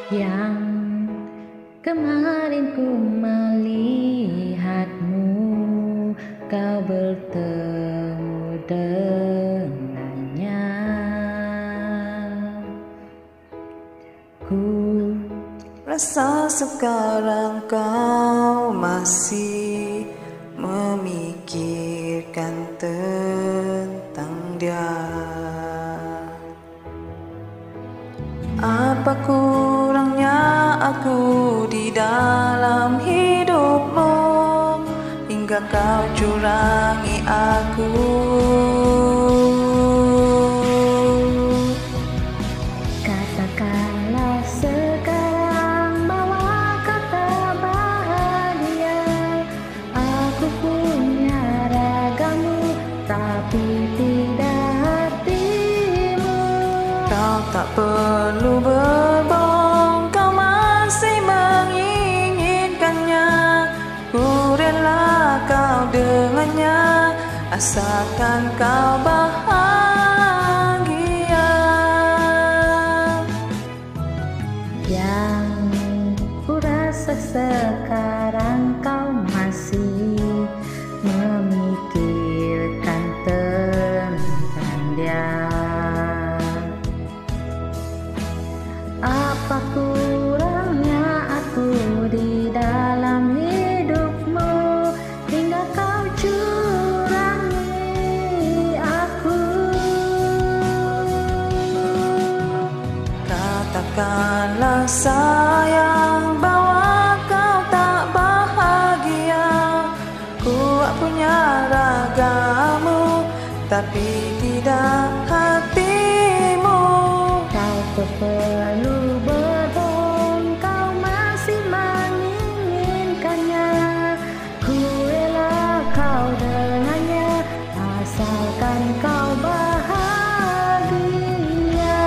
Yang kemarin ku melihatmu, kau bertemu dengannya. Ku rasa sekarang kau masih memikirkan tentang dia. Apa kurangnya aku di dalam hidupmu hingga kau curangi aku? katakanlah sekarang bahwa kau tak bahagia. Aku punya ragamu, tapi tidak hatimu. Kau tak perlu berbohong, kau masih menginginkannya. Ku rela kau dengannya, asalkan kau bahagia. Yang ku rasa sekarang kau masih memikirkan tentang dia. Apa kurangnya aku di dalam hidupmu hingga kau curangi aku? Katakanlah sayang bahwa kau tak bahagia. Ku punya ragamu, tapi tidak hatimu. Kau tak perlu berbohong, kau masih menginginkannya. Ku rela kau dengannya, asalkan kau bahagia.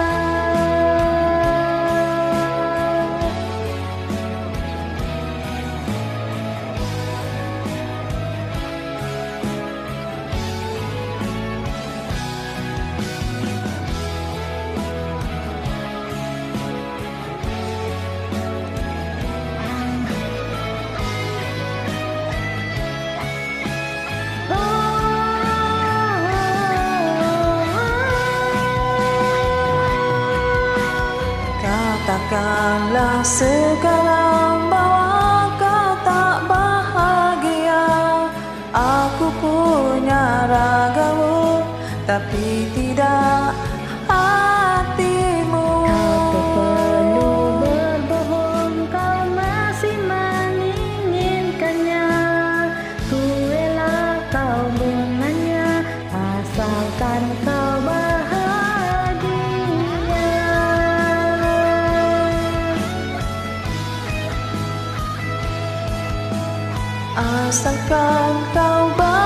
Katakanlah sekarang bahwa kau tak bahagia. Aku punya ragamu, tapi tidak hatimu. Kau tak perlu berbohong, kau masih menginginkannya. Ku rela kau dengannya, asalkan kau bahagia. Asalkan kau bahagia.